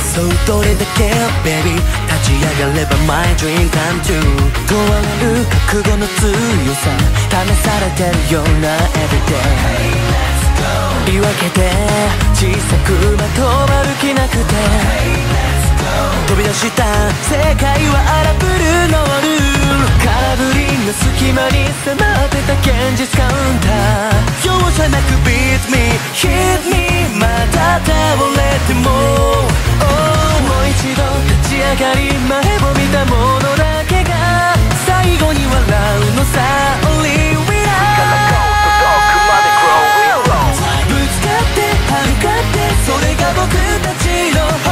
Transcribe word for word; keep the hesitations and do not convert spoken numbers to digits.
そうどれだけ baby 立ち上がれば my dream come true 壊れる覚悟の強さ試されてるような everyday 言い訳で小さくまとまる気なくて飛び出した世界は荒ぶるノールール空振りの隙間に迫ってた現実カウンター容赦なく beat me hit me また倒れても、oh、もう一度立ち上がり前を見たものだけが最後に笑うのさ Only we are ぶつかって這うかってそれが僕たちの